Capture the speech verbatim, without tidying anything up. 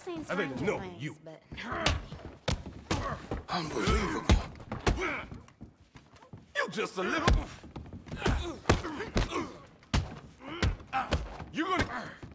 seen I think stranger no, things, you. but Unbelievable. You just a little. You're gonna.